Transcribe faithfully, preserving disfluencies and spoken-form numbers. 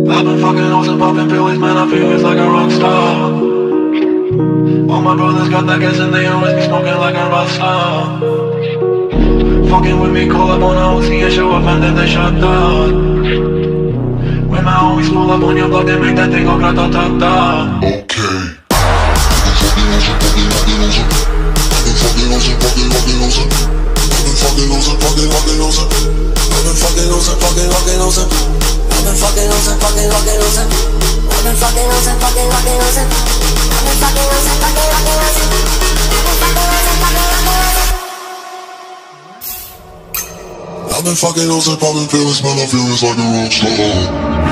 I've been fucking hoes and popping pills, man, I feel it's like a rock star. All my brothers got that gas and they always be smoking like a rock star. Fucking with me, call up on a O C and show up and then they shut down. When my homies pull up on your block, they make that thing go grata-ta-ta. Okay. Fucking losing, fucking fucking losing. I've been fucking losing, fucking fucking losing. I've been fucking losing, fucking fucking losing. I've been fucking losing, fucking fucking losing. I've been fucking losing, fucking fucking losing. I've been fucking losing, fucking fucking losing. I've been fucking losing, popping pills, man, I feel it's like a rock star.